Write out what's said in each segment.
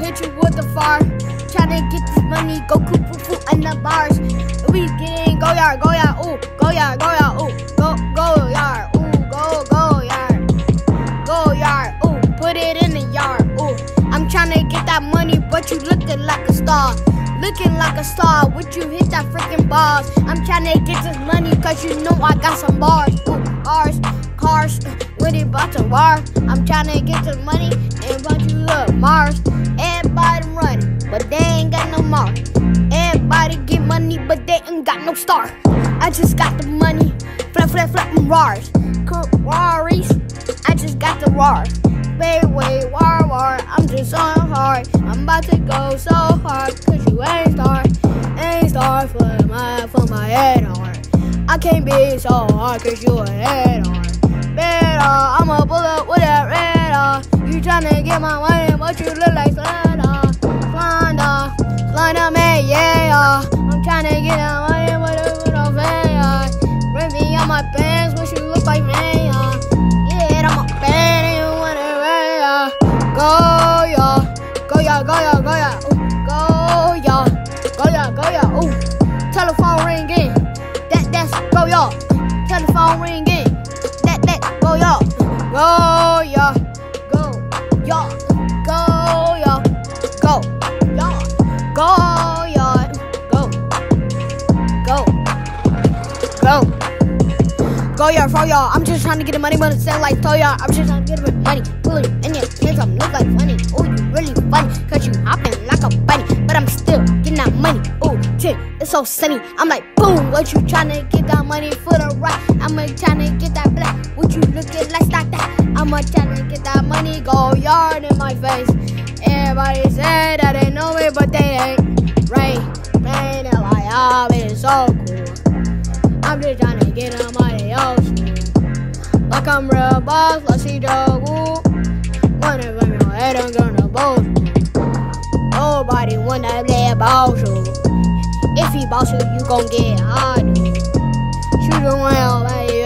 hit you with the fire. Tryna get this money, go cuckoo in the bars. We get in, go yard, ooh, go yard, ooh, go yard, ooh, go yard, ooh, put it in the yard, ooh. I'm tryna get that money, but you looking like a star. Looking like a star, would you hit that freaking bars? I'm tryna get this money, cause you know I got some bars. Ooh, cars, when it about to war. I'm tryna get this money, and but you look, Mars. Everybody running, but they ain't got no Mars. Everybody get money, but they ain't got no star. I just got the money, flapping rars. Ferraris, I just got the rars. Wait, war, I'm just on hard. I'm about to go so hard, cause you ain't star for my head hard. I can't be so hard, cause you a head hard. Better, I'ma pull up with that radar. You tryna get my money, but you look like Slender, man, yeah. I'm tryna get that money, but it with no fan. Bring me out my pants, but you look like man. Yeah, I'm a fan, and you wanna wear. Go ya, ooh. Telephone ringing, that's go ya. Telephone ringing, that go ya. Go ya, go ya, go ya, go ya, go ya, go ya for ya. I'm just trying to get the money, but it sound like Toya. I'm just trying to get the money, pull it in your hands, I'm look like funny. Oh, you really funny, cause you hopping like a bunny, but I'm still getting that money. Oh, shit, it's so sunny. I'm like, boom, what you tryna get that money for the right? I'ma tryna get that black, what you looking like that? I'ma tryna get that money, go yard in my face. Everybody say that they know it, but they ain't. Rain, they're like, oh, it's so cool. I'm just tryna get the money, oh, like I'm real boss, like see the woo. Wanna run your head, I'm gonna boss. Nobody wanna play boss you. If he boss you, you gon' get hard. Shoot around,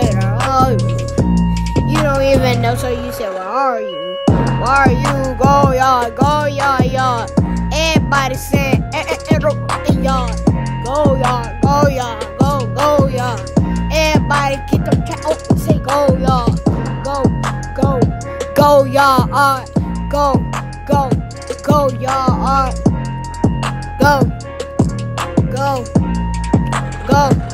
you don't even know, so you say, where are you? Where are you? Go yard. Everybody say, yard. Go yard. Everybody get them cat, oh, say go yard. Go yard. Go yard. Go.